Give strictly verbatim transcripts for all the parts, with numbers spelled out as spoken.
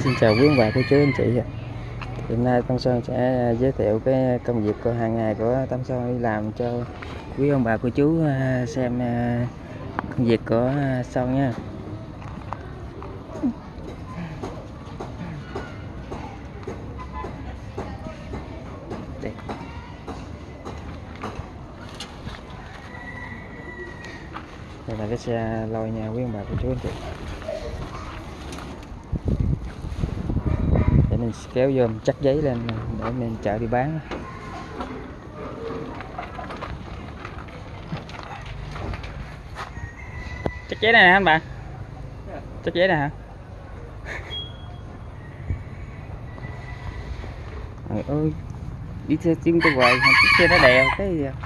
Xin chào quý ông bà, cô chú, anh chị. Hôm nay Tâm Sơn sẽ giới thiệu cái công việc của hàng ngày của Tâm Sơn đi làm cho quý ông bà, cô chú xem công việc của Sơn nha. Đây. Đây là cái xe lôi nha quý ông bà, cô chú, anh chị. Để mình kéo vô mình chắc giấy lên để mình chở đi bán. Chắc giấy này nè anh bạn. Chắc giấy này hả? Trời ơi, đi xe chuyên tôi hoài, chiếc xe nó đèo cái gì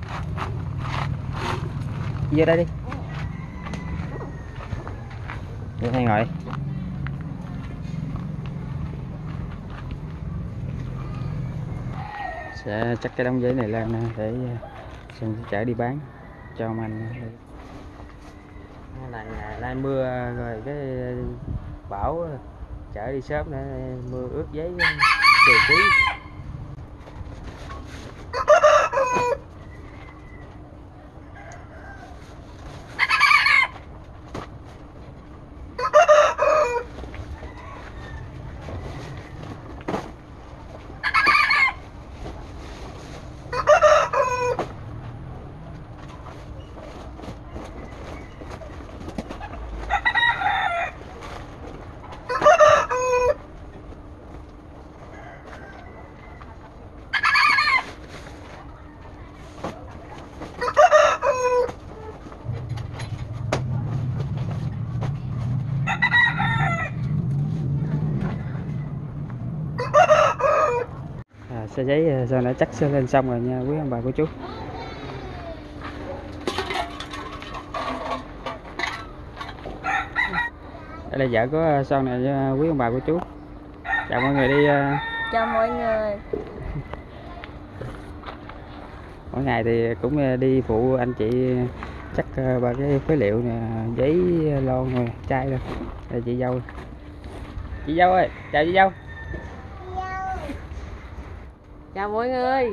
vô đây đi. Vô đây ngồi. Sẽ chắc cái đống giấy này lên để xin chở đi bán cho ông anh. Cái này là nay mưa rồi cái bão chở đi sớm để mưa ướt giấy trừ ký. Xe giấy Sơn đã chắc xe lên xong rồi nha quý ông bà, cô chú. Đây là vợ của Sơn này nha quý ông bà, cô chú. Chào mọi người đi. Chào mọi người. Mỗi ngày thì cũng đi phụ anh chị chắc ba cái phế liệu nè, giấy lon rồi chai rồi. Đây chị dâu. Chị dâu ơi, chào chị dâu. Chào mọi người.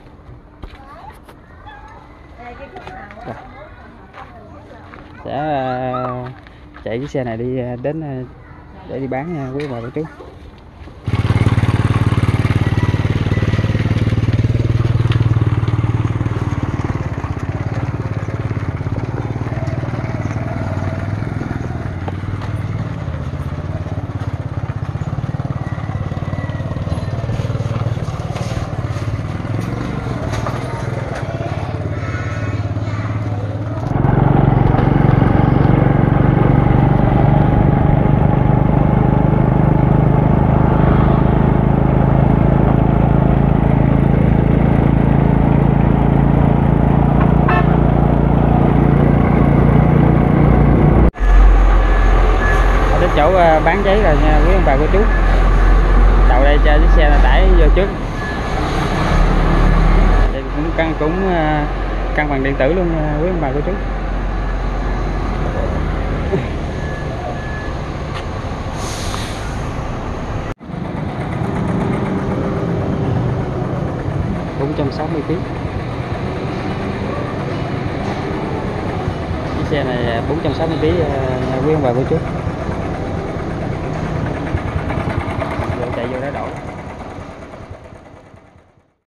Sẽ chạy cái xe này đi đến để đi bán nha quý bà, cô chú. Chỗ bán giấy rồi nha quý ông bà, cô chú. Đầu đây cho chiếc xe là tải vô trước. Đây cũng cân cũng cân bằng điện tử luôn quý ông bà, cô chú. bốn trăm sáu mươi ký. Chiếc xe này bốn trăm sáu mươi ký nha quý ông bà, cô chú. Chạy vô đó đổ.